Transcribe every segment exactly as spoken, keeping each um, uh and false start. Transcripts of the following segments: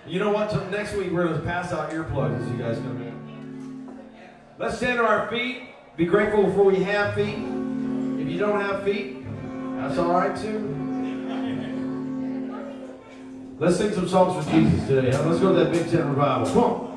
You know what? Till next week, we're going to pass out earplugs as you guys come in. Let's stand to our feet. Be grateful for we have feet. If you don't have feet, that's all right too. Let's sing some songs for Jesus today. Let's go to that Big Ten revival. Come on.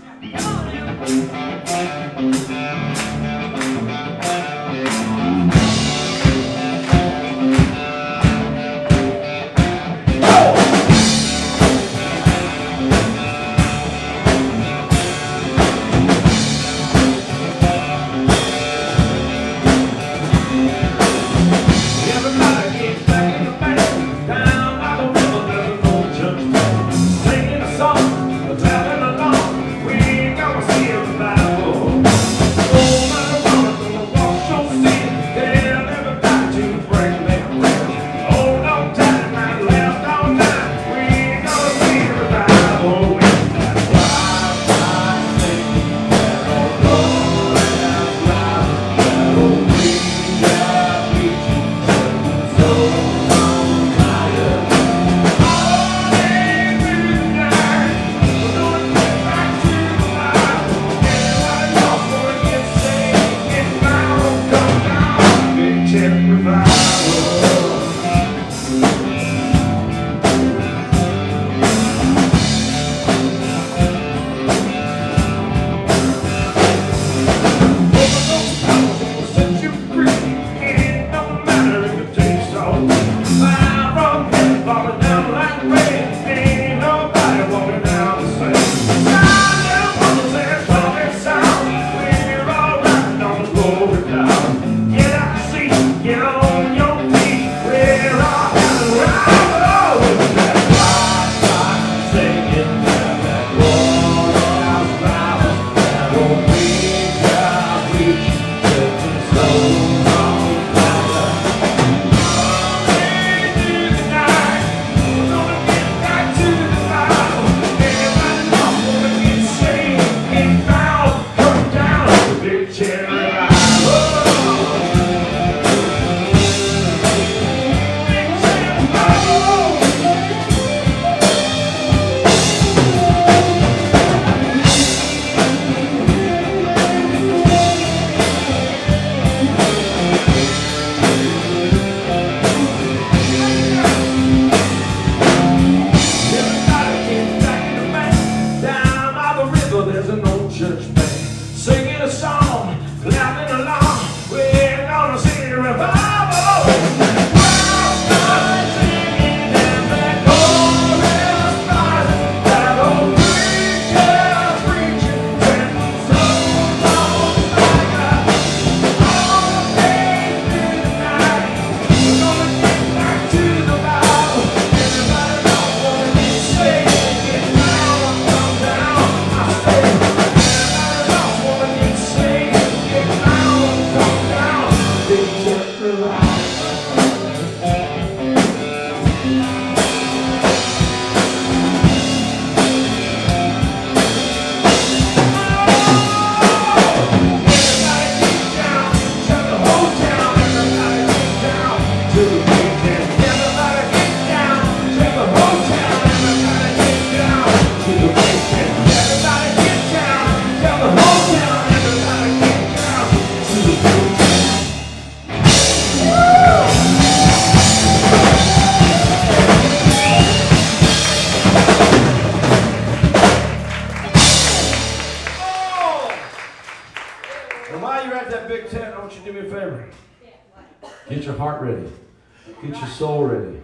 Get your heart ready. Get your soul ready.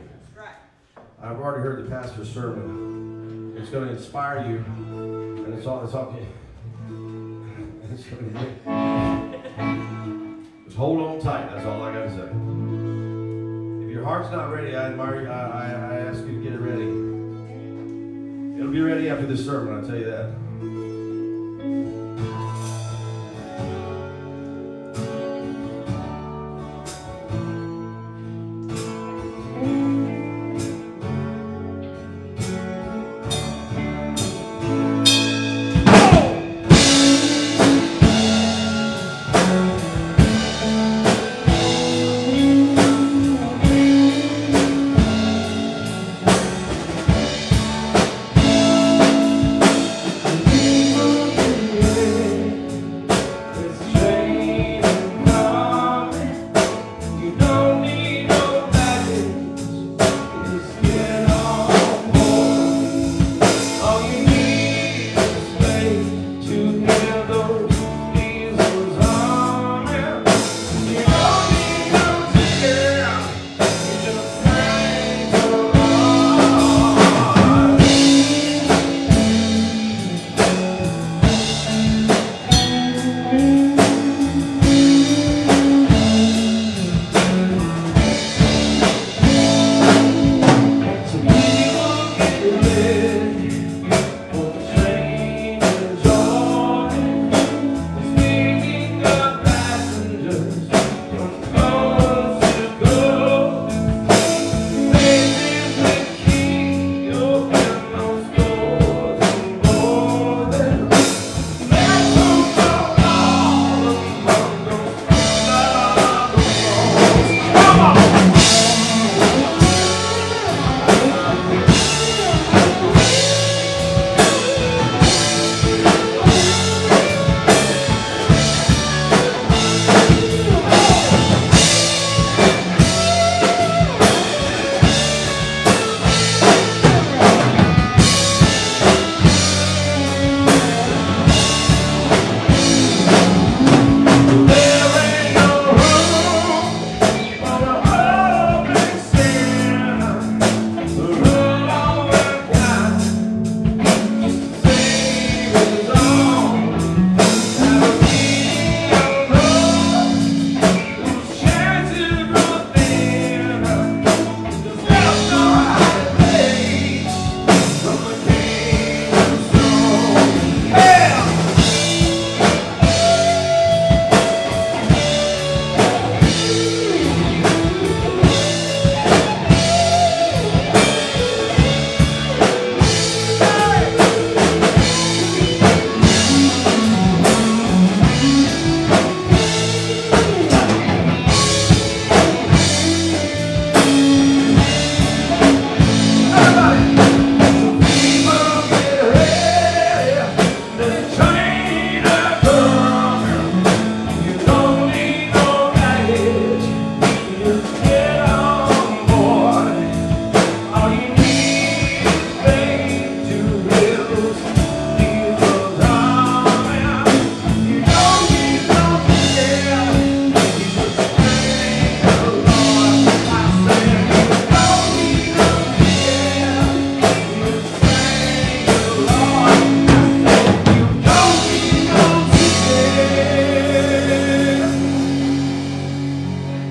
I've already heard the pastor's sermon. It's going to inspire you. And it's all, it's all, it's going to just hold on tight. That's all I got to say. If your heart's not ready, I admire you. I, I, I ask you to get it ready. It'll be ready after this sermon, I'll tell you that.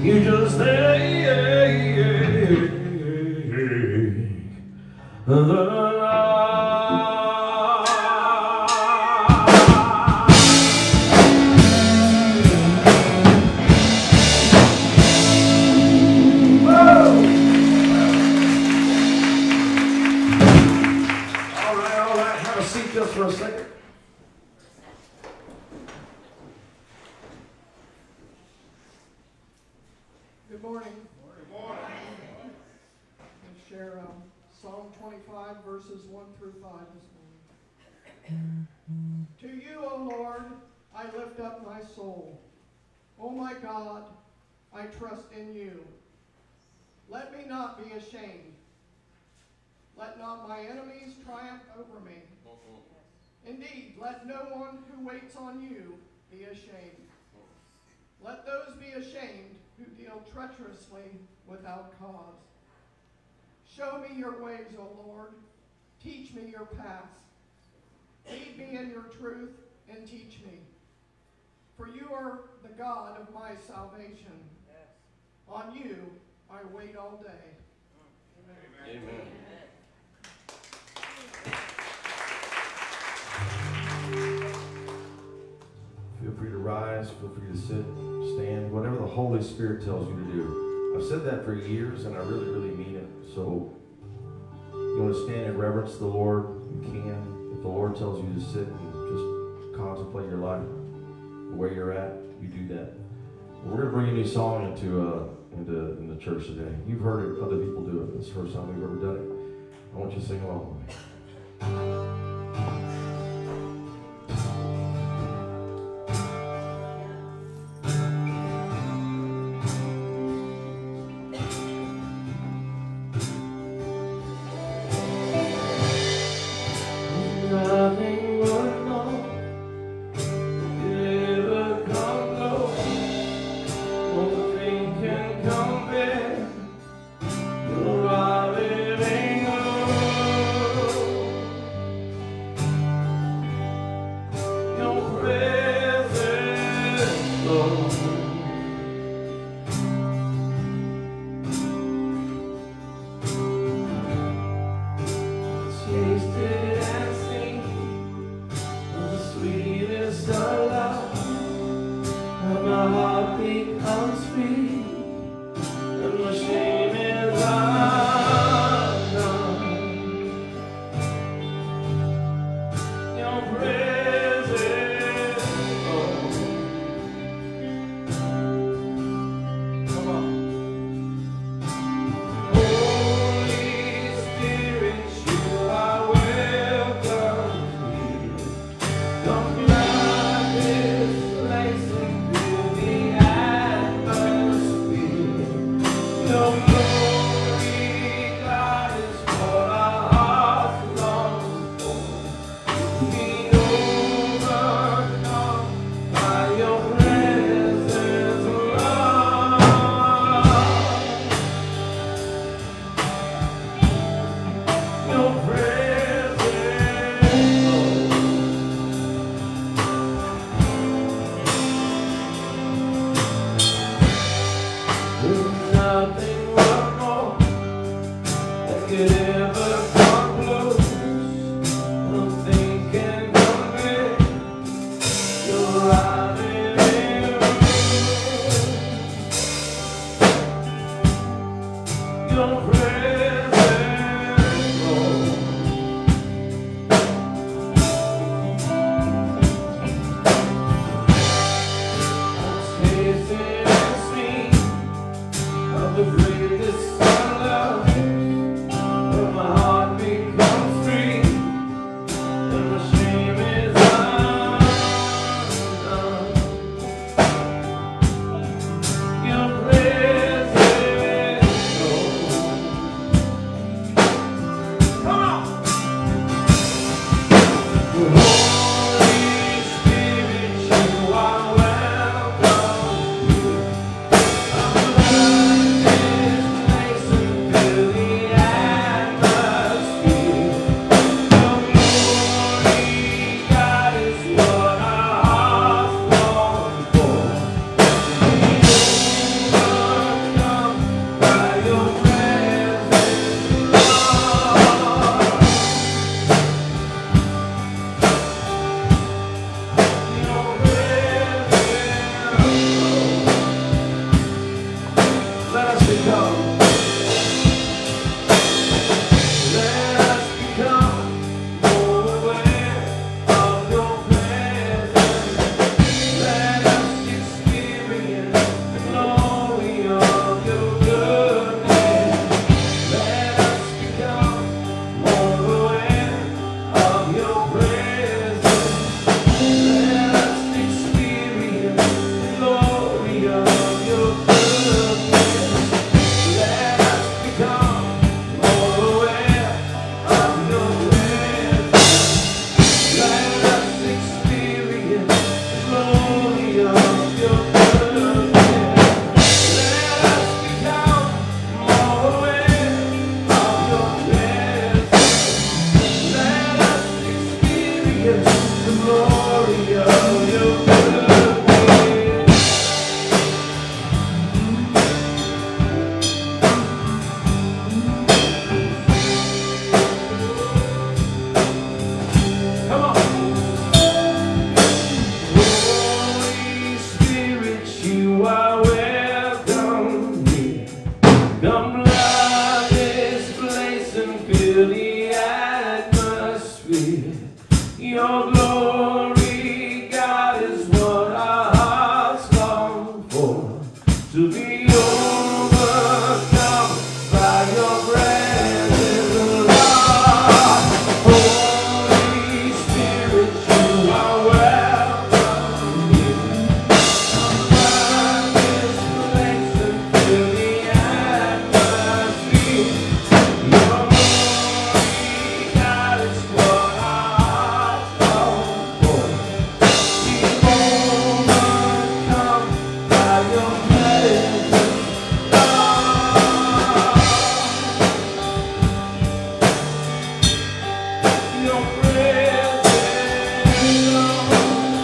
You just take the just for a second. Good morning. Good morning. Let's share um, Psalm twenty-five, verses one through five this morning. To you, O Lord, I lift up my soul. O my God, I trust in you. Let me not be ashamed. Let not my enemies triumph over me. Indeed, let no one who waits on you be ashamed. Let those be ashamed who deal treacherously without cause. Show me your ways, O Lord. Teach me your paths. Lead me in your truth and teach me. For you are the God of my salvation. On you I wait all day. Amen. Amen. Amen. Feel free to rise, feel free to sit, stand, whatever the Holy Spirit tells you to do. I've said that for years, and I really, really mean it. So, you want to stand and reverence the Lord, you can. If the Lord tells you to sit and just contemplate your life, where you're at, you do that. We're going to bring a new song into, uh, into in the church today. You've heard it, other people do it. It's the first time we've ever done it. I want you to sing along with me. Come like this, place into the atmosphere. to be overcome by your presence, Lord. Holy Spirit, you are welcome here. Come this place and fill the atmosphere. Your glory, God, is what our hearts long for. Be overcome by your presence, Lord. Your presence, Lord.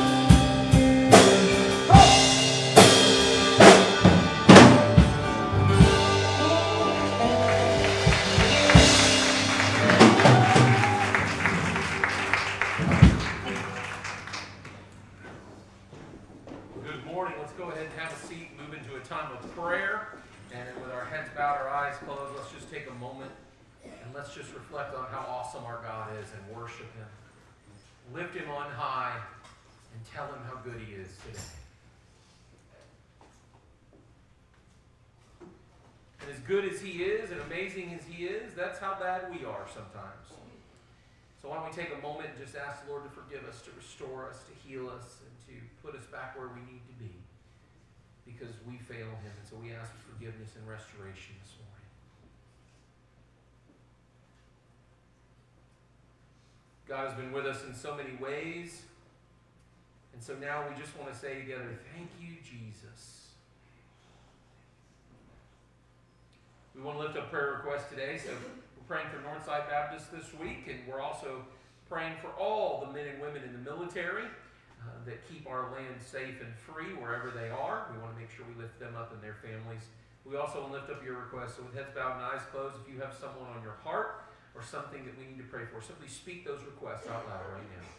Good morning. Let's go ahead and have a seat, move into a time of prayer. And with our heads bowed, our eyes closed, let's just take a moment and let's just reflect on how awesome our God is and worship Him. Lift Him on high and tell Him how good He is today. And as good as He is and amazing as He is, that's how bad we are sometimes. So why don't we take a moment and just ask the Lord to forgive us, to restore us, to heal us, and to put us back where we need to be. Because we fail Him, and so we ask for forgiveness and restoration this morning. God has been with us in so many ways, and so now we just want to say together, thank you, Jesus. We want to lift up prayer requests today, so we're praying for Northside Baptist this week, and we're also praying for all the men and women in the military uh, that keep our land safe and free wherever they are. We want to make sure we lift them up and their families. We also want to lift up your requests. So with heads bowed and eyes closed, if you have someone on your heart or something that we need to pray for, simply speak those requests out loud right now.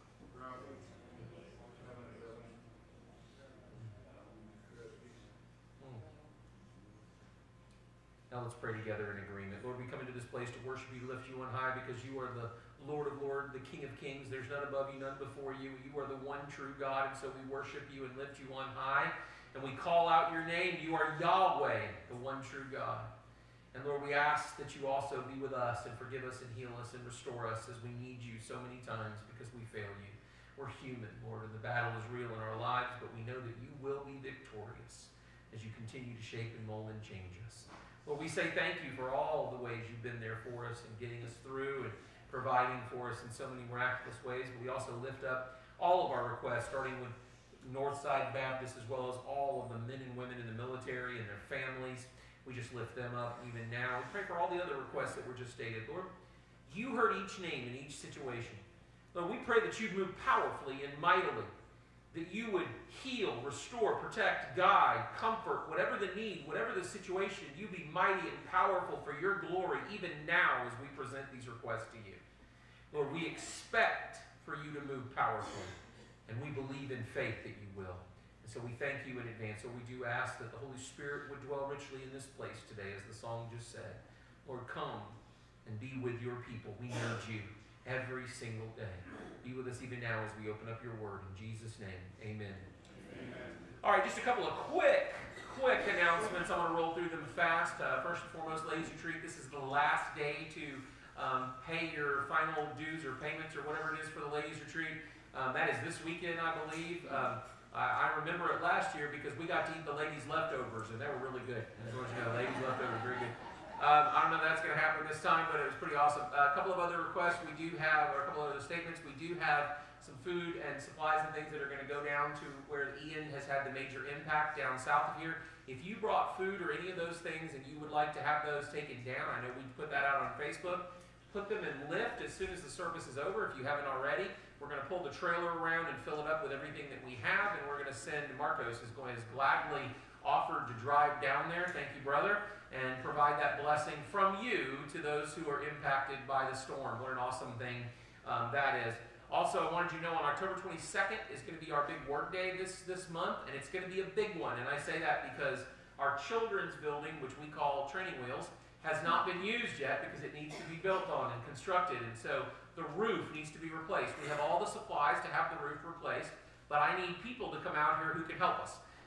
Now let's pray together in agreement. Lord, we come into this place to worship you, lift you on high, because you are the Lord of Lords, the King of Kings. There's none above you, none before you. You are the one true God, and so we worship you and lift you on high. And we call out your name. You are Yahweh, the one true God. And Lord, we ask that you also be with us and forgive us and heal us and restore us, as we need you so many times because we fail you. We're human, Lord, and the battle is real in our lives, but we know that you will be victorious as you continue to shape and mold and change us. Lord, we say thank you for all the ways you've been there for us and getting us through and providing for us in so many miraculous ways. But we also lift up all of our requests, starting with Northside Baptist, as well as all of the men and women in the military and their families. We just lift them up even now. We pray for all the other requests that were just stated. Lord, you heard each name in each situation. Lord, we pray that you'd move powerfully and mightily, that you would heal, restore, protect, guide, comfort, whatever the need, whatever the situation, you be mighty and powerful for your glory, even now as we present these requests to you. Lord, we expect for you to move powerfully, and we believe in faith that you will. And so we thank you in advance. So we do ask that the Holy Spirit would dwell richly in this place today, as the song just said. Lord, come and be with your people. We need you every single day. Be with us even now as we open up your word. In Jesus' name, amen. Amen. All right, just a couple of quick, quick announcements. I'm going to roll through them fast. Uh, first and foremost, Ladies Retreat, this is the last day to um, pay your final dues or payments or whatever it is for the Ladies Retreat. Um, that is this weekend, I believe. Um, I, I remember it last year because we got to eat the ladies' leftovers, and they were really good. I just want you to know, ladies' leftovers, very good. Um, I don't know if that's going to happen this time, but it was pretty awesome. Uh, a couple of other requests we do have, or a couple of other statements, we do have some food and supplies and things that are going to go down to where Ian has had the major impact down south of here. If you brought food or any of those things and you would like to have those taken down, I know we put that out on Facebook, put them in Lyft as soon as the service is over if you haven't already. We're going to pull the trailer around and fill it up with everything that we have, and we're going to send, Marcos is going to gladly offered to drive down there, thank you, brother, and provide that blessing from you to those who are impacted by the storm. What an awesome thing um, that is. Also, I wanted you to know on October twenty-second is going to be our big work day this, this month, and it's going to be a big one. And I say that because our children's building, which we call Training Wheels, has not been used yet because it needs to be built on and constructed. And so the roof needs to be replaced. We have all the supplies to have the roof replaced, but I need people to come out here who can help us.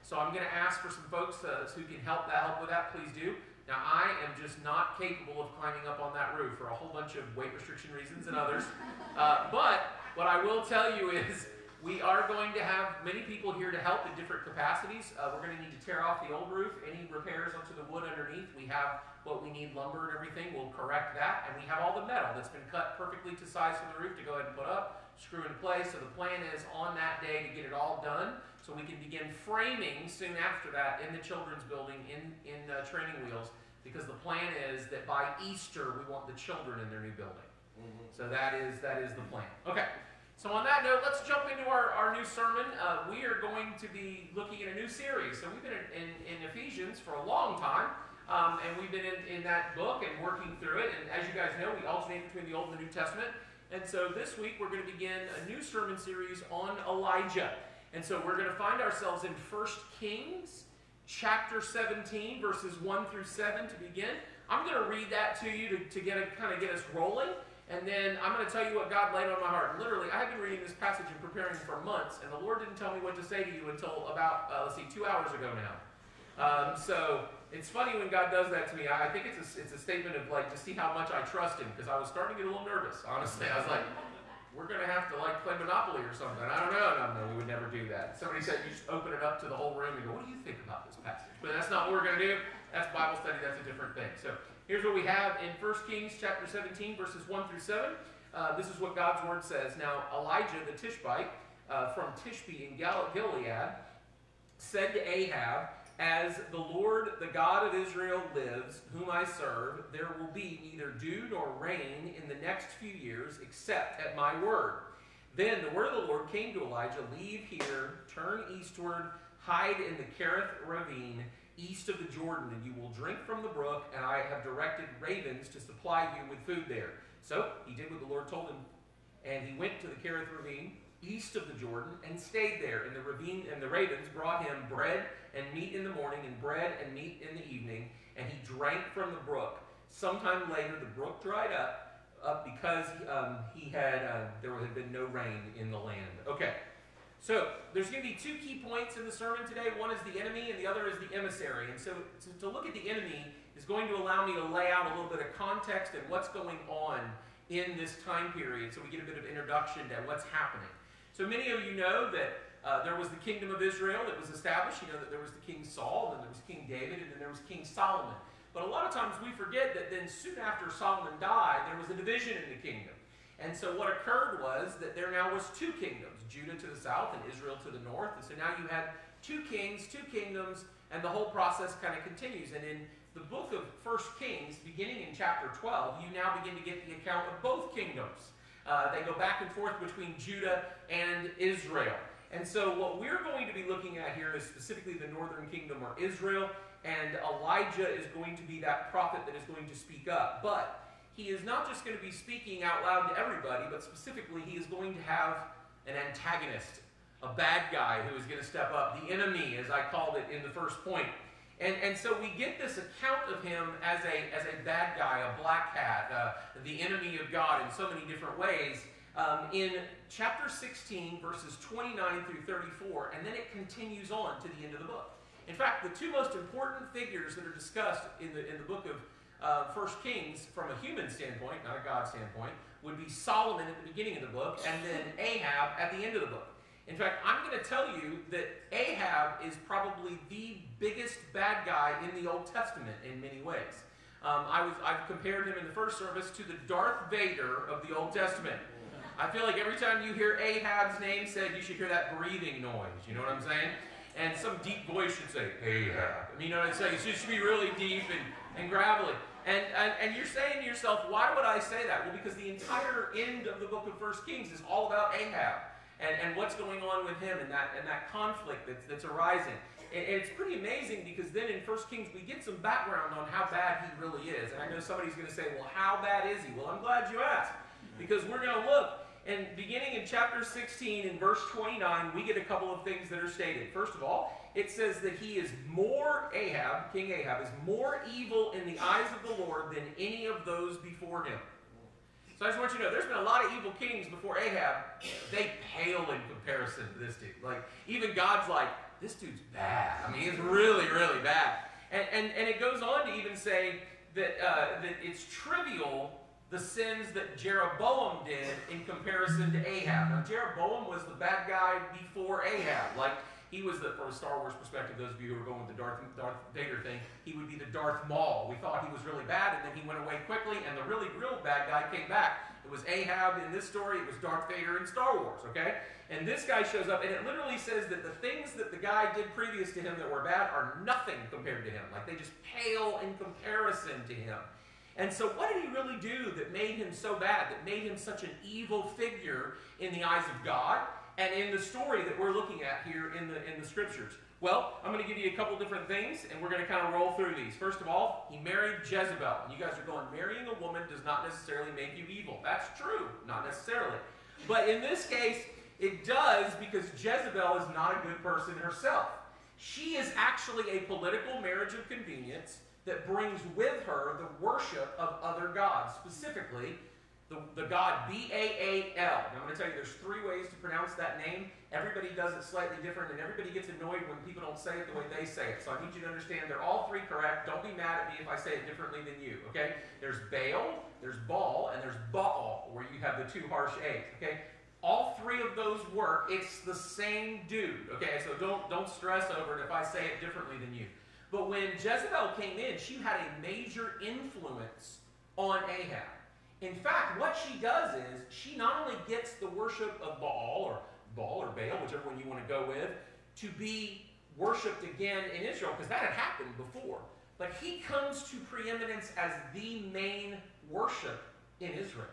So I'm going to ask for some folks uh, who can help that help with that. Please do. Now, I am just not capable of climbing up on that roof for a whole bunch of weight restriction reasons and others. Uh, but what I will tell you is we are going to have many people here to help in different capacities. Uh, we're going to need to tear off the old roof. Any repairs onto the wood underneath, we have what we need, lumber and everything. We'll correct that. And we have all the metal that's been cut perfectly to size for the roof to go ahead and put up, screw into place. So the plan is on that day to get it all done so we can begin framing soon after that in the children's building in, in uh, training wheels, because the plan is that by Easter we want the children in their new building. Mm-hmm. So that is, that is the plan. Okay. So on that note, let's jump into our, our new sermon. Uh, we are going to be looking at a new series. So we've been in, in, in Ephesians for a long time, um, and we've been in, in that book and working through it. And as you guys know, we alternate between the Old and the New Testament. And so this week we're going to begin a new sermon series on Elijah. And so we're going to find ourselves in First Kings chapter seventeen, verses one through seven to begin. I'm going to read that to you to, to get a, kind of get us rolling. And then I'm going to tell you what God laid on my heart. And literally, I have been reading this passage and preparing for months, and the Lord didn't tell me what to say to you until about, uh, let's see, two hours ago now. Um, so it's funny when God does that to me. I, I think it's a, it's a statement of, like, to see how much I trust Him, because I was starting to get a little nervous, honestly. I was like, we're going to have to, like, play Monopoly or something. I don't know. No, no, we would never do that. Somebody said you just open it up to the whole room and go, what do you think about this passage? But that's not what we're going to do. That's Bible study. That's a different thing. So here's what we have in First Kings chapter seventeen, verses one through seven. Uh, this is what God's word says. Now, Elijah the Tishbite uh, from Tishbe in Gal Gilead said to Ahab, as the Lord, the God of Israel lives, whom I serve, there will be neither dew nor rain in the next few years except at my word. Then the word of the Lord came to Elijah, leave here, turn eastward, hide in the Kerith ravine, east of the Jordan, and you will drink from the brook, and I have directed ravens to supply you with food there. So he did what the Lord told him, and he went to the Kerith ravine, east of the Jordan, and stayed there in the ravine, and the ravens brought him bread and meat in the morning, and bread and meat in the evening, and he drank from the brook. Sometime later, the brook dried up, up because um, he had uh, there had been no rain in the land. Okay. So, there's going to be two key points in the sermon today. One is the enemy, and the other is the emissary. And so, to, to look at the enemy is going to allow me to lay out a little bit of context and what's going on in this time period, so we get a bit of introduction to what's happening. So, many of you know that uh, there was the kingdom of Israel that was established. You know that there was the King Saul, and then there was King David, and then there was King Solomon. But a lot of times we forget that then soon after Solomon died, there was a division in the kingdom. And so what occurred was that there now was two kingdoms, Judah to the south and Israel to the north. And so now you had two kings, two kingdoms, and the whole process kind of continues. And in the book of First Kings, beginning in chapter twelve, you now begin to get the account of both kingdoms. Uh, they go back and forth between Judah and Israel. And so what we're going to be looking at here is specifically the northern kingdom, or Israel, and Elijah is going to be that prophet that is going to speak up. But he is not just going to be speaking out loud to everybody, but specifically he is going to have an antagonist, a bad guy who is going to step up, the enemy, as I called it in the first point. And, and so we get this account of him as a, as a bad guy, a black hat, uh, the enemy of God in so many different ways, um, in chapter sixteen, verses twenty-nine through thirty-four, and then it continues on to the end of the book. In fact, the two most important figures that are discussed in the, in the book of Uh, First Kings, from a human standpoint, not a God standpoint, would be Solomon at the beginning of the book, and then Ahab at the end of the book. In fact, I'm going to tell you that Ahab is probably the biggest bad guy in the Old Testament in many ways. Um, I was, I've compared him in the first service to the Darth Vader of the Old Testament. I feel like every time you hear Ahab's name said, you should hear that breathing noise. You know what I'm saying? And some deep voice should say, Ahab. I mean, you know what I'm saying? So it should be really deep and, and gravelly. And, and, and you're saying to yourself, why would I say that? Well, because the entire end of the book of First Kings is all about Ahab and, and what's going on with him and that, and that conflict that's, that's arising. And, and it's pretty amazing because then in First Kings we get some background on how bad he really is. And I know somebody's going to say, well, how bad is he? Well, I'm glad you asked, because we're going to look. And beginning in chapter sixteen, in verse twenty-nine, we get a couple of things that are stated. First of all, it says that he is more, Ahab, King Ahab, is more evil in the eyes of the Lord than any of those before him. So I just want you to know, there's been a lot of evil kings before Ahab. They pale in comparison to this dude. Like, even God's like, this dude's bad. I mean, he's really, really bad. And, and, and it goes on to even say that, uh, that it's trivial, the sins that Jeroboam did in comparison to Ahab. Now, Jeroboam was the bad guy before Ahab. Like, he was, the, from a Star Wars perspective, those of you who are going with the Darth, Darth Vader thing, he would be the Darth Maul. We thought he was really bad, and then he went away quickly, and the really real bad guy came back. It was Ahab in this story, it was Darth Vader in Star Wars, okay? And this guy shows up, and it literally says that the things that the guy did previous to him that were bad are nothing compared to him. Like, they just pale in comparison to him. And so what did he really do that made him so bad, that made him such an evil figure in the eyes of God and in the story that we're looking at here in the, in the scriptures? Well, I'm going to give you a couple different things, and we're going to kind of roll through these. First of all, he married Jezebel. And you guys are going, marrying a woman does not necessarily make you evil. That's true, not necessarily. But in this case, it does, because Jezebel is not a good person herself. She is actually a political marriage of convenience that brings with her the worship of other gods, specifically the, the god B A A L. Now, I'm going to tell you there's three ways to pronounce that name. Everybody does it slightly different, and everybody gets annoyed when people don't say it the way they say it. So I need you to understand they're all three correct. Don't be mad at me if I say it differently than you, okay? There's Baal, there's Baal, and there's Baal, where you have the two harsh A's, okay? All three of those work. It's the same dude, okay? So don't, don't stress over it if I say it differently than you. But when Jezebel came in, she had a major influence on Ahab. In fact, what she does is, she not only gets the worship of Baal, or Baal or Baal, whichever one you want to go with, to be worshipped again in Israel, because that had happened before. But he comes to preeminence as the main worship in Israel.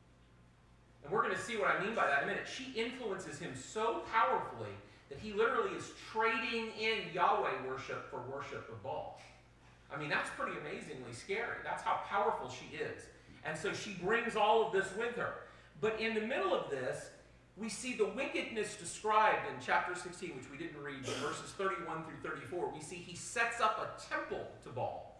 And we're going to see what I mean by that in a minute. She influences him so powerfully that he literally is trading in Yahweh worship for worship of Baal. I mean, that's pretty amazingly scary. That's how powerful she is. And so she brings all of this with her. But in the middle of this, we see the wickedness described in chapter sixteen, which we didn't read, but verses thirty-one through thirty-four. We see he sets up a temple to Baal.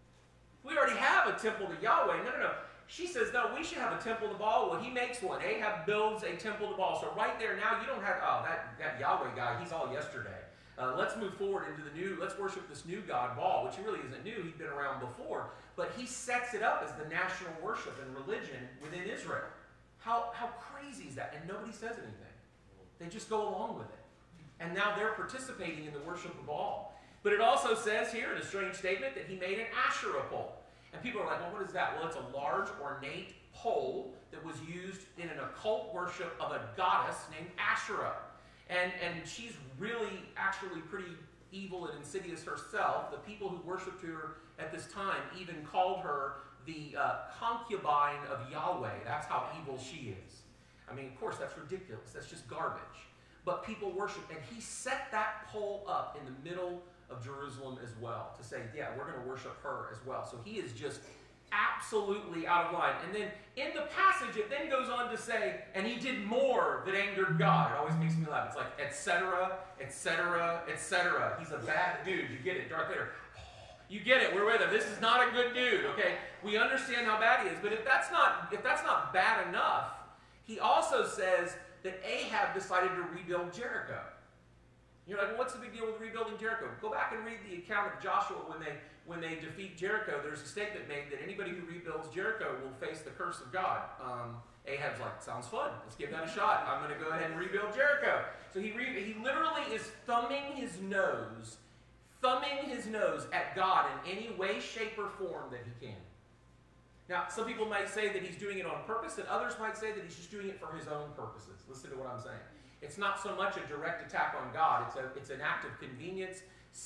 We already have a temple to Yahweh. No, no, no. She says, no, we should have a temple to Baal. Well, he makes one. Ahab builds a temple to Baal. So right there now, you don't have, oh, that, that Yahweh guy, he's all yesterday. Uh, let's move forward into the new, let's worship this new god, Baal, which really isn't new. He'd been around before. But he sets it up as the national worship and religion within Israel. How, how crazy is that? And nobody says anything. They just go along with it. And now they're participating in the worship of Baal. But it also says here in a strange statement that he made an Asherah pole. And people are like, well, what is that? Well, it's a large, ornate pole that was used in an occult worship of a goddess named Asherah. And, and she's really, actually pretty evil and insidious herself. The people who worshipped her at this time even called her the uh, concubine of Yahweh. That's how evil she is. I mean, of course, that's ridiculous. That's just garbage. But people worship, and he set that pole up in the middle of Jerusalem as well, to say, yeah, we're going to worship her as well. So he is just absolutely out of line. And then in the passage, it then goes on to say, and he did more that angered God. It always makes me laugh. It's like, et cetera, et cetera, et cetera. He's a bad dude. You get it, Darth Vader. You get it. We're with him. This is not a good dude. Okay, we understand how bad he is. But if that's not if that's not bad enough, he also says that Ahab decided to rebuild Jericho. You're like, well, what's the big deal with rebuilding Jericho? Go back and read the account of Joshua when they when they defeat Jericho. There's a statement made that anybody who rebuilds Jericho will face the curse of God. Um, Ahab's like, sounds fun. Let's give that a shot. I'm going to go ahead and rebuild Jericho. So he re he literally is thumbing his nose, thumbing his nose at God in any way, shape, or form that he can. Now, some people might say that he's doing it on purpose, and others might say that he's just doing it for his own purposes. Listen to what I'm saying. It's not so much a direct attack on God. It's, a, it's an act of convenience,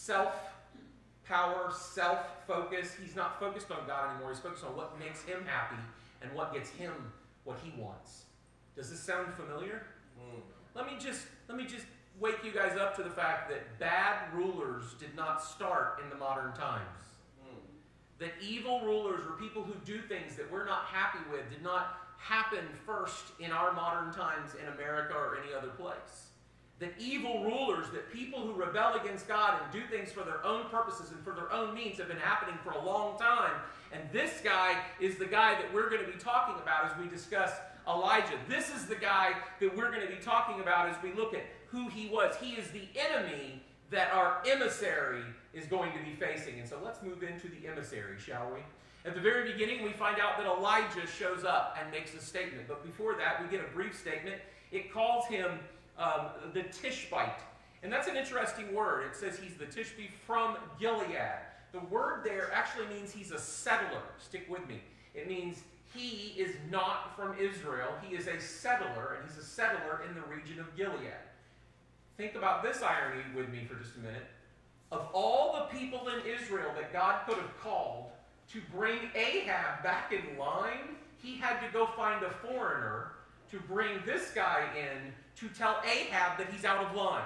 self-power, self-focus. He's not focused on God anymore. He's focused on what makes him happy and what gets him what he wants. Does this sound familiar? Mm. Let me just, let me just wake you guys up to the fact that bad rulers did not start in the modern times. Mm. That evil rulers or people who do things that we're not happy with did not happen first in our modern times in America or any other place. That evil rulers, that people who rebel against God and do things for their own purposes and for their own means have been happening for a long time. And this guy is the guy that we're going to be talking about as we discuss Elijah. This is the guy that we're going to be talking about as we look at who he was. He is the enemy that our emissary is going to be facing. And so let's move into the emissary, shall we? At the very beginning, we find out that Elijah shows up and makes a statement. But before that, we get a brief statement. It calls him um, the Tishbite. And that's an interesting word. It says he's the Tishbe from Gilead. The word there actually means he's a settler. Stick with me. It means he is not from Israel. He is a settler, and he's a settler in the region of Gilead. Think about this irony with me for just a minute. Of all the people in Israel that God could have called to bring Ahab back in line, he had to go find a foreigner to bring this guy in to tell Ahab that he's out of line.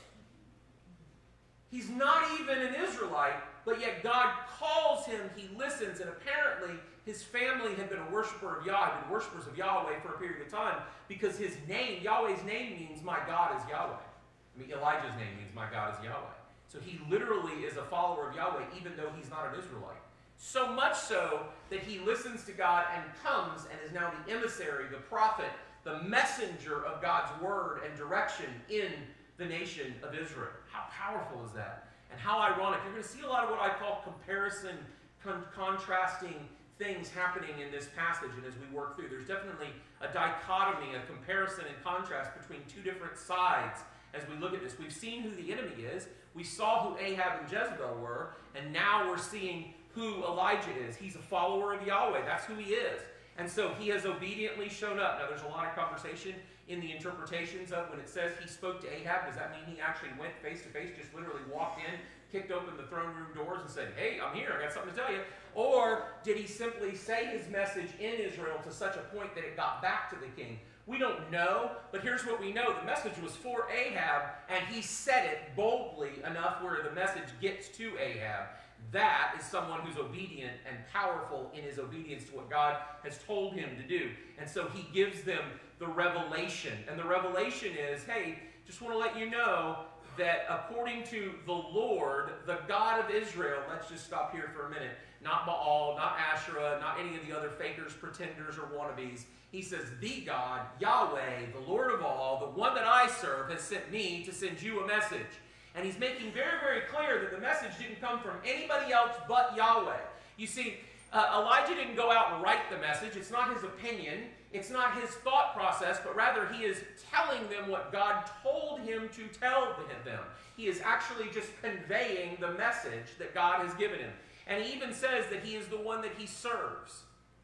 He's not even an Israelite, but yet God calls him, he listens, and apparently his family had been a worshiper of Yahweh, had been worshipers of Yahweh for a period of time, because his name, Yahweh's name means my God is Yahweh. I mean, Elijah's name means my God is Yahweh. So he literally is a follower of Yahweh, even though he's not an Israelite. So much so that he listens to God and comes and is now the emissary, the prophet, the messenger of God's word and direction in the nation of Israel. How powerful is that? And how ironic. You're going to see a lot of what I call comparison, con contrasting things happening in this passage and as we work through. There's definitely a dichotomy, a comparison and contrast between two different sides as we look at this. We've seen who the enemy is. We saw who Ahab and Jezebel were, and now we're seeing who Elijah is. He's a follower of Yahweh. That's who he is. And so he has obediently shown up. Now there's a lot of conversation in the interpretations of when it says he spoke to Ahab. Does that mean he actually went face to face, just literally walked in, kicked open the throne room doors and said, hey, I'm here, I got something to tell you? Or did he simply say his message in Israel to such a point that it got back to the king? We don't know, but here's what we know. The message was for Ahab, and he said it boldly enough where the message gets to Ahab. That is someone who's obedient and powerful in his obedience to what God has told him to do. And so he gives them the revelation. And the revelation is, hey, just want to let you know that according to the Lord, the God of Israel, let's just stop here for a minute, not Baal, not Asherah, not any of the other fakers, pretenders, or wannabes. He says, the God, Yahweh, the Lord of all, the one that I serve, has sent me to send you a message. And he's making very, very clear that the message didn't come from anybody else but Yahweh. You see, uh, Elijah didn't go out and write the message. It's not his opinion. It's not his thought process, but rather he is telling them what God told him to tell them. He is actually just conveying the message that God has given him. And he even says that he is the one that he serves.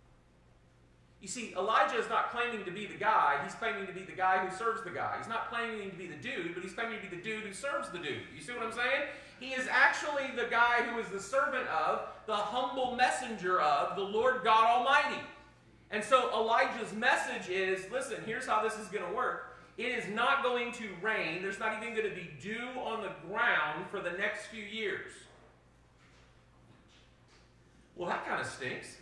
You see, Elijah is not claiming to be the guy. He's claiming to be the guy who serves the guy. He's not claiming to be the dude, but he's claiming to be the dude who serves the dude. You see what I'm saying? He is actually the guy who is the servant of, the humble messenger of the Lord God Almighty. And so Elijah's message is, listen, here's how this is going to work. It is not going to rain. There's not even going to be dew on the ground for the next few years. Well, that kind of stinks.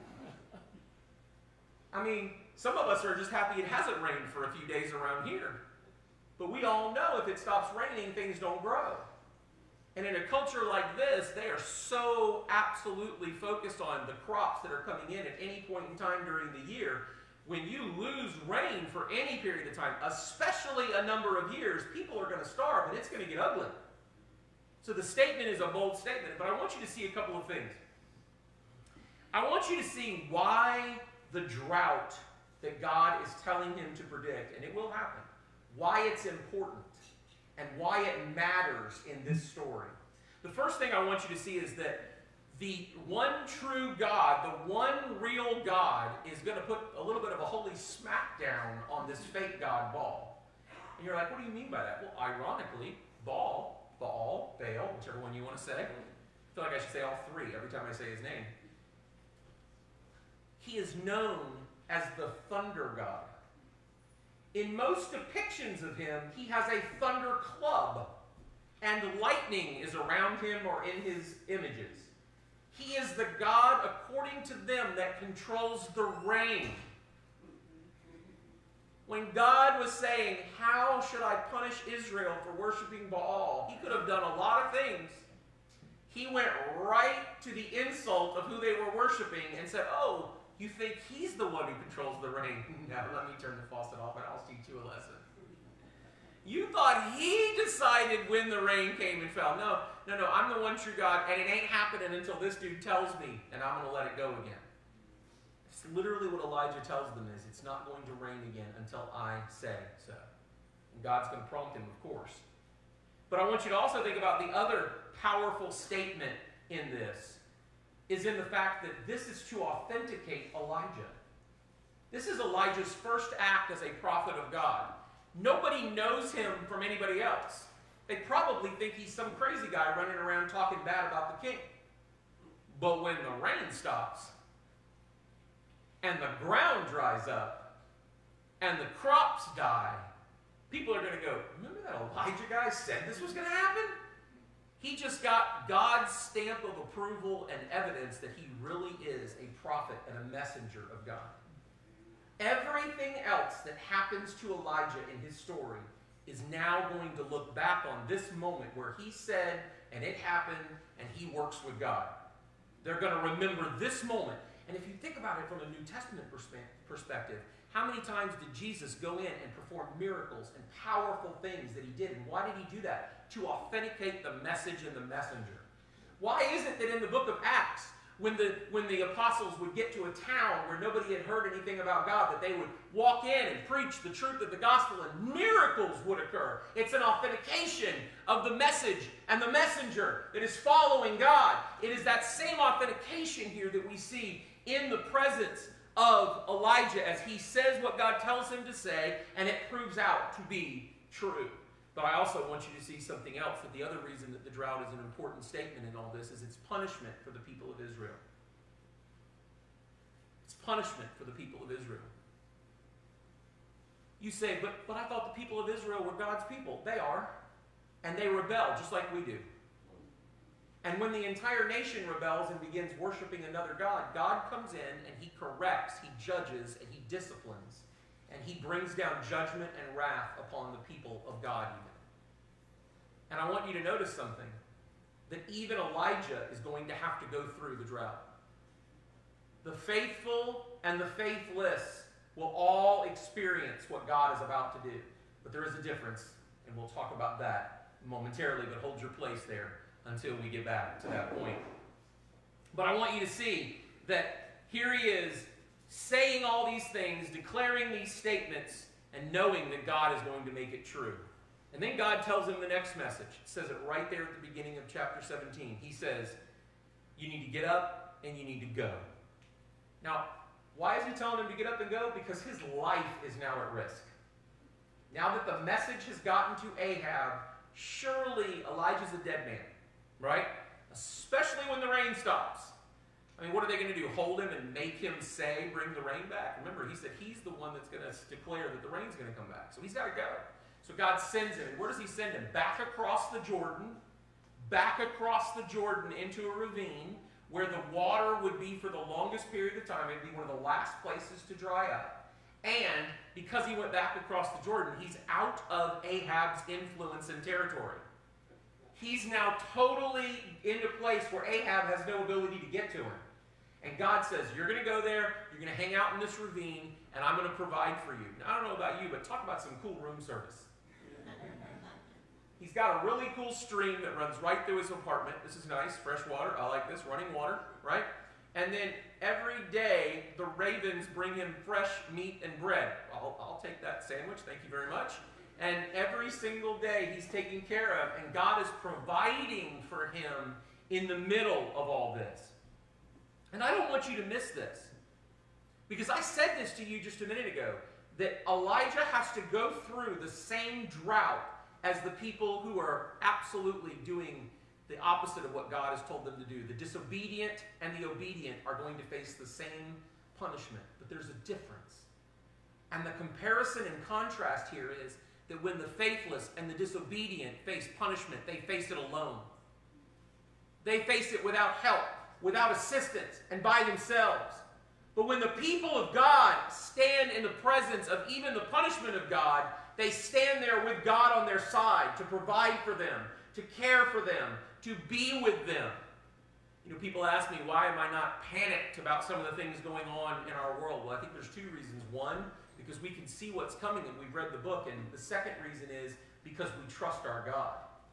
I mean, some of us are just happy it hasn't rained for a few days around here. But we all know if it stops raining, things don't grow. And in a culture like this, they are so absolutely focused on the crops that are coming in at any point in time during the year. When you lose rain for any period of time, especially a number of years, people are going to starve and it's going to get ugly. So the statement is a bold statement, but I want you to see a couple of things. I want you to see why the drought that God is telling him to predict, and it will happen, why it's important, and why it matters in this story. The first thing I want you to see is that the one true God, the one real God, is going to put a little bit of a holy smackdown on this fake god Baal. And you're like, what do you mean by that? Well, ironically, Baal, Baal, Baal, whichever one you want to say. I feel like I should say all three every time I say his name. He is known as the thunder god. In most depictions of him, he has a thunder club, and lightning is around him or in his images. He is the God, according to them, that controls the rain. When God was saying, how should I punish Israel for worshiping Baal? He could have done a lot of things. He went right to the insult of who they were worshiping and said, oh, you think he's the one who controls the rain? Now let me turn the faucet off and I'll teach you a lesson. You thought he decided when the rain came and fell. No, no, no, I'm the one true God, and it ain't happening until this dude tells me, and I'm going to let it go again. It's literally what Elijah tells them is, it's not going to rain again until I say so. And God's going to prompt him, of course. But I want you to also think about the other powerful statement in this, is in the fact that this is to authenticate Elijah. This is Elijah's first act as a prophet of God. Nobody knows him from anybody else. They probably think he's some crazy guy running around talking bad about the king. But when the rain stops, and the ground dries up, and the crops die, people are going to go, remember that Elijah guy said this was going to happen? He just got God's stamp of approval and evidence that he really is a prophet and a messenger of God. Everything else that happens to Elijah in his story is now going to look back on this moment where he said, and it happened, and he works with God. They're going to remember this moment. And if you think about it from a New Testament perspective, how many times did Jesus go in and perform miracles and powerful things that he did? And why did he do that? To authenticate the message and the messenger. Why is it that in the book of Acts, when the, when the apostles would get to a town where nobody had heard anything about God, that they would walk in and preach the truth of the gospel and miracles would occur? It's an authentication of the message and the messenger that is following God. It is that same authentication here that we see in the presence of Elijah as he says what God tells him to say, and it proves out to be true. But I also want you to see something else, that the other reason that the drought is an important statement in all this is it's punishment for the people of Israel. It's punishment for the people of Israel. You say, but, but I thought the people of Israel were God's people. They are. And they rebel just like we do. And when the entire nation rebels and begins worshiping another God, God comes in and he corrects, he judges, and he disciplines. And he brings down judgment and wrath upon the people of God even. And I want you to notice something, that even Elijah is going to have to go through the drought. The faithful and the faithless will all experience what God is about to do. But there is a difference, and we'll talk about that momentarily, but hold your place there until we get back to that point. But I want you to see that here he is saying all these things, declaring these statements, and knowing that God is going to make it true. And then God tells him the next message. It says it right there at the beginning of chapter seventeen. He says, you need to get up and you need to go. Now, why is he telling him to get up and go? Because his life is now at risk. Now that the message has gotten to Ahab, surely Elijah's a dead man, right? Especially when the rain stops. I mean, what are they going to do? Hold him and make him say, bring the rain back? Remember, he said he's the one that's going to declare that the rain's going to come back. So he's got to go. So God sends him. And where does he send him? Back across the Jordan. Back across the Jordan into a ravine where the water would be for the longest period of time. It would be one of the last places to dry up. And because he went back across the Jordan, he's out of Ahab's influence and territory. He's now totally in a place where Ahab has no ability to get to him. And God says, you're going to go there, you're going to hang out in this ravine, and I'm going to provide for you. Now, I don't know about you, but talk about some cool room service. He's got a really cool stream that runs right through his apartment. This is nice, fresh water. I like this, running water, right? And then every day, the ravens bring him fresh meat and bread. I'll, I'll take that sandwich, thank you very much. And every single day, he's taken care of, and God is providing for him in the middle of all this. And I don't want you to miss this, because I said this to you just a minute ago, that Elijah has to go through the same drought as the people who are absolutely doing the opposite of what God has told them to do. The disobedient and the obedient are going to face the same punishment, but there's a difference. And the comparison and contrast here is that when the faithless and the disobedient face punishment, they face it alone. They face it without help, without assistance, and by themselves. But when the people of God stand in the presence of even the punishment of God, they stand there with God on their side to provide for them, to care for them, to be with them. You know, people ask me, why am I not panicked about some of the things going on in our world? Well, I think there's two reasons. One, because we can see what's coming and we've read the book. And the second reason is because we trust our God.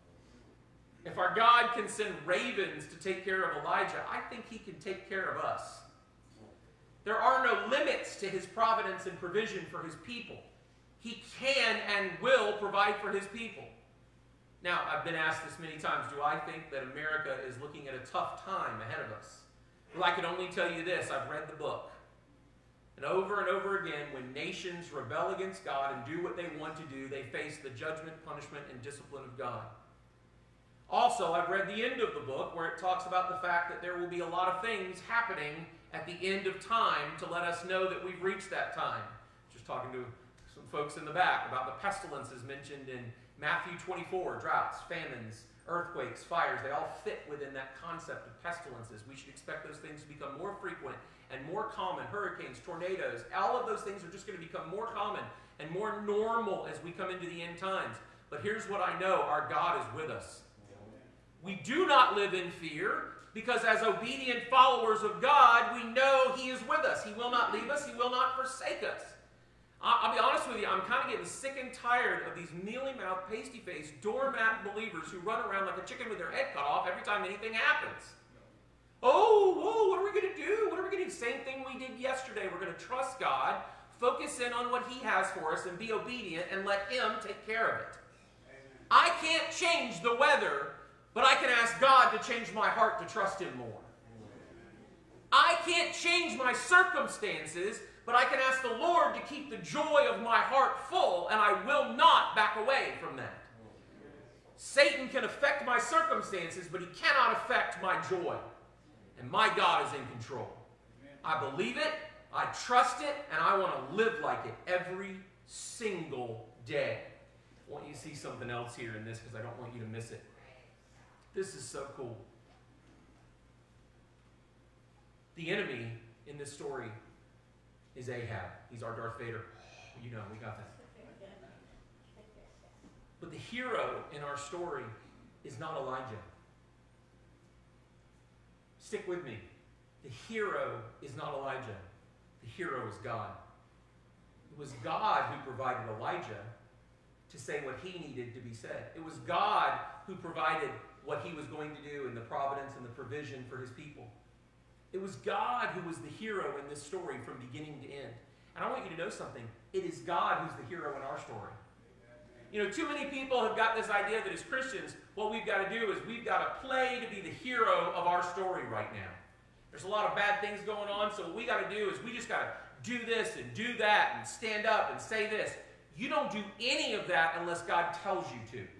If our God can send ravens to take care of Elijah, I think he can take care of us. There are no limits to his providence and provision for his people. He can and will provide for his people. Now, I've been asked this many times, do I think that America is looking at a tough time ahead of us? Well, I can only tell you this. I've read the book. And over and over again, when nations rebel against God and do what they want to do, they face the judgment, punishment, and discipline of God. Also, I've read the end of the book where it talks about the fact that there will be a lot of things happening at the end of time to let us know that we've reached that time. Just talking to some folks in the back about the pestilences mentioned in Matthew twenty-four, droughts, famines, earthquakes, fires. They all fit within that concept of pestilences. We should expect those things to become more frequent and more common. Hurricanes, tornadoes, all of those things are just going to become more common and more normal as we come into the end times. But here's what I know, our God is with us. We do not live in fear because as obedient followers of God, we know he is with us. He will not leave us. He will not forsake us. I'll be honest with you, I'm kind of getting sick and tired of these mealy-mouthed, pasty-faced, doormat believers who run around like a chicken with their head cut off every time anything happens. Oh, whoa, what are we going to do? What are we going to do? Same thing we did yesterday. We're going to trust God, focus in on what he has for us, and be obedient, and let him take care of it. I can't change the weather, but I can ask God to change my heart to trust him more. I can't change my circumstances, but I can ask the Lord to keep the joy of my heart full, and I will not back away from that. Satan can affect my circumstances, but he cannot affect my joy. And my God is in control. I believe it, I trust it, and I want to live like it every single day. I want you to see something else here in this because I don't want you to miss it. This is so cool. The enemy in this story is Ahab. He's our Darth Vader. You know, we got that. But the hero in our story is not Elijah. Stick with me. The hero is not Elijah. The hero is God. It was God who provided Elijah to say what he needed to be said. It was God who provided what he was going to do in the providence and the provision for his people. It was God who was the hero in this story from beginning to end. And I want you to know something. It is God who's the hero in our story. You know, too many people have got this idea that as Christians, what we've got to do is we've got to play to be the hero of our story right now. There's a lot of bad things going on, so what we got to do is we just got to do this and do that and stand up and say this. You don't do any of that unless God tells you to.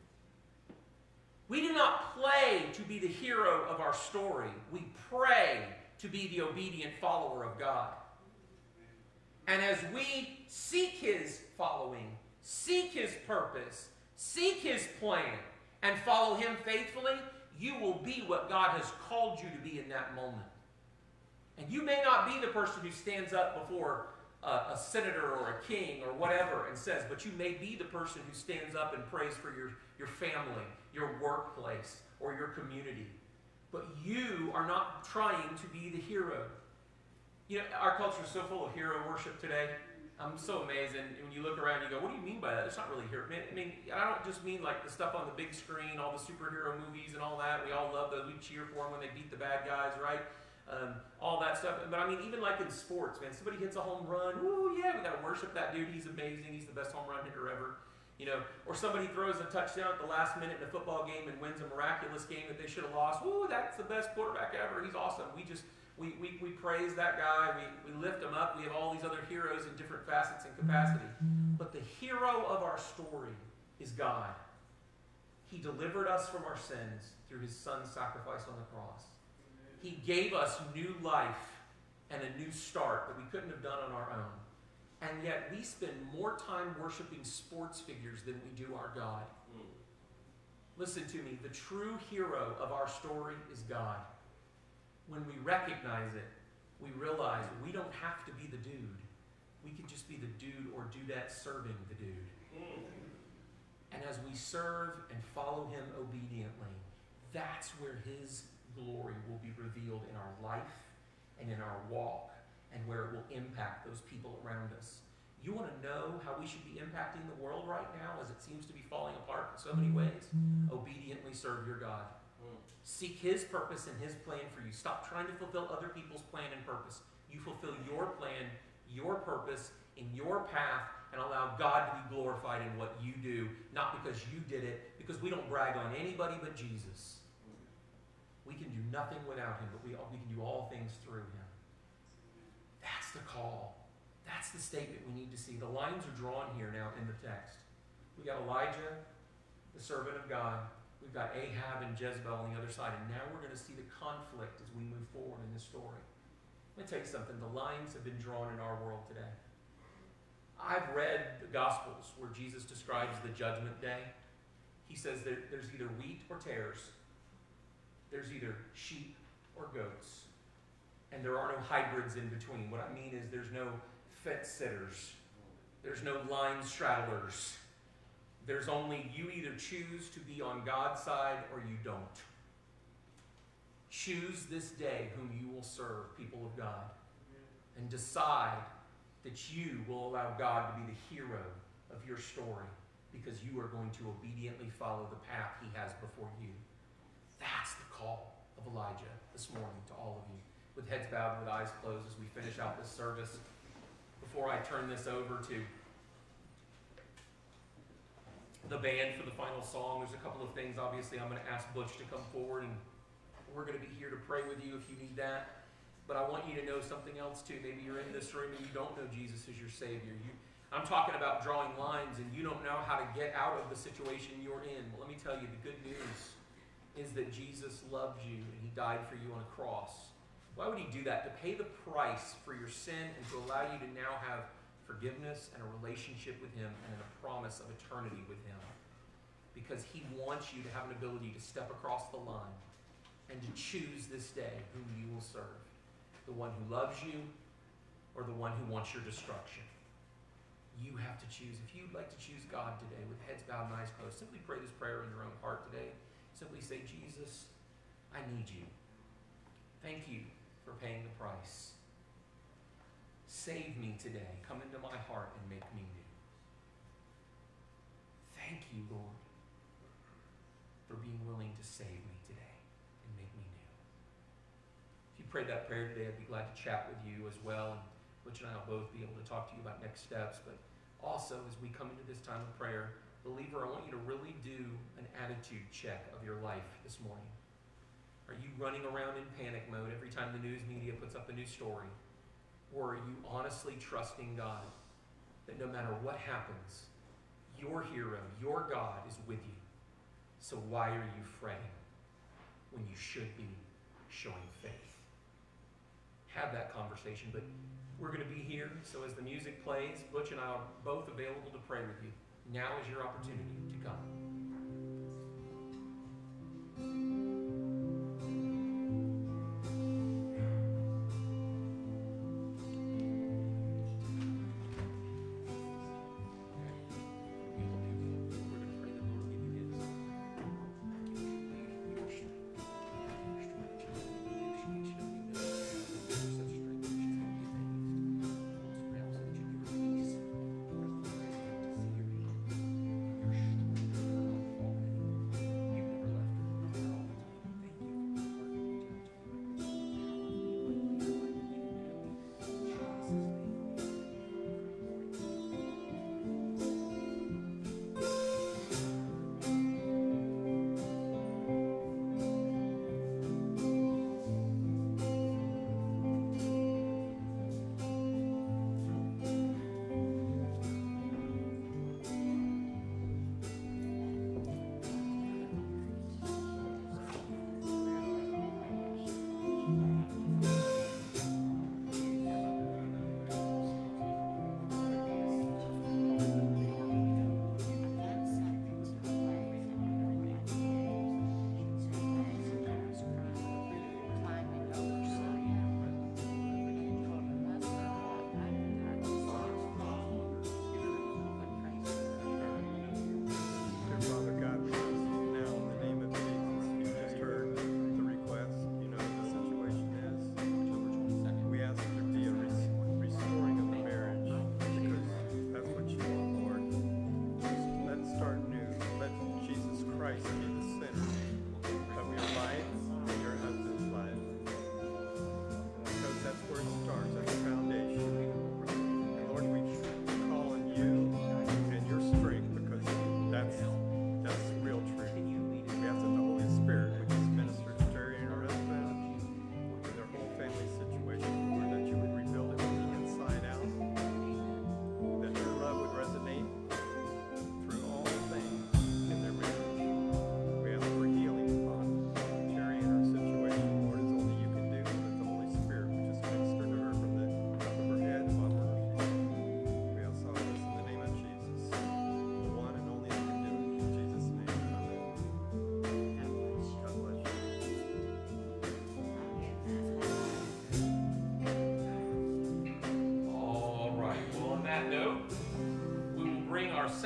We do not play to be the hero of our story. We pray to be the obedient follower of God. And as we seek his following, seek his purpose, seek his plan, and follow him faithfully, you will be what God has called you to be in that moment. And you may not be the person who stands up before a, a senator or a king or whatever and says, but you may be the person who stands up and prays for your, your family, your workplace, or your community. But you are not trying to be the hero. You know, our culture is so full of hero worship today. I'm so amazed, and when you look around, you go, what do you mean by that? It's not really hero. I mean, I don't just mean like the stuff on the big screen, all the superhero movies and all that. We all love those. We cheer for them when they beat the bad guys, right? Um, all that stuff. But I mean, even like in sports, man, somebody hits a home run. Ooh, yeah, we got to worship that dude. He's amazing. He's the best home run hitter ever. You know, or somebody throws a touchdown at the last minute in a football game and wins a miraculous game that they should have lost. Ooh, that's the best quarterback ever. He's awesome. We just... We, we, we praise that guy, we, we lift him up, we have all these other heroes in different facets and capacity. But the hero of our story is God. He delivered us from our sins through his son's sacrifice on the cross. He gave us new life and a new start that we couldn't have done on our own. And yet we spend more time worshiping sports figures than we do our God. Listen to me, the true hero of our story is God. When we recognize it, we realize we don't have to be the dude. We can just be the dude or dudette serving the dude. And as we serve and follow him obediently, that's where his glory will be revealed in our life and in our walk, and where it will impact those people around us. You want to know how we should be impacting the world right now as it seems to be falling apart in so many ways? Obediently serve your God. Seek His purpose and His plan for you. Stop trying to fulfill other people's plan and purpose. You fulfill your plan, your purpose, in your path, and allow God to be glorified in what you do, not because you did it, because we don't brag on anybody but Jesus. We can do nothing without Him, but we, we can do all things through Him. That's the call. That's the statement we need to see. The lines are drawn here now in the text. We got Elijah, the servant of God. We've got Ahab and Jezebel on the other side. And now we're going to see the conflict as we move forward in this story. Let me tell you something. The lines have been drawn in our world today. I've read the Gospels where Jesus describes the judgment day. He says that there's either wheat or tares. There's either sheep or goats. And there are no hybrids in between. What I mean is there's no fence sitters. There's no line straddlers. There's only you either choose to be on God's side or you don't. Choose this day whom you will serve, people of God. And decide that you will allow God to be the hero of your story because you are going to obediently follow the path He has before you. That's the call of Elijah this morning to all of you. With heads bowed and with eyes closed as we finish out this service. Before I turn this over to the band for the final song, there's a couple of things. Obviously, I'm going to ask Butch to come forward, and we're going to be here to pray with you if you need that. But I want you to know something else too. Maybe you're in this room and you don't know Jesus as your Savior. You, I'm talking about drawing lines and you don't know how to get out of the situation you're in. Well, let me tell you, the good news is that Jesus loved you and He died for you on a cross. Why would He do that? To pay the price for your sin and to allow you to now have forgiveness and a relationship with Him and a promise of eternity with Him. Because He wants you to have an ability to step across the line and to choose this day whom you will serve. The one who loves you or the one who wants your destruction. You have to choose. If you'd like to choose God today with heads bowed and eyes closed, simply pray this prayer in your own heart today. Simply say, Jesus, I need you. Thank you for paying the price. Save me today. Come into my heart and make me new. Thank you, Lord, for being willing to save me today and make me new. If you prayed that prayer today, I'd be glad to chat with you as well. And Butch and I will both be able to talk to you about next steps. But also, as we come into this time of prayer, believer, I want you to really do an attitude check of your life this morning. Are you running around in panic mode every time the news media puts up a new story? Or are you honestly trusting God that no matter what happens, your hero, your God is with you? So why are you fretting when you should be showing faith? Have that conversation. But we're going to be here, so as the music plays, Butch and I are both available to pray with you. Now is your opportunity to come.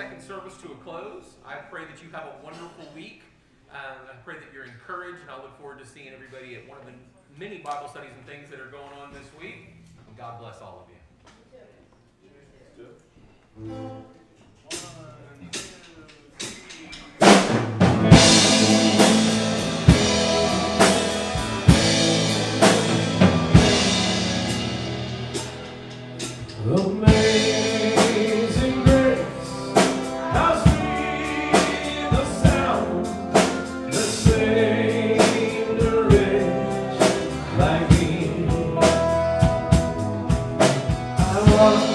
second service to a close. I pray that you have a wonderful week. Um, I pray that you're encouraged, and I look forward to seeing everybody at one of the many Bible studies and things that are going on this week. And God bless all of you. Amazing grace, how sweet the sound that saved a wretch like me. I was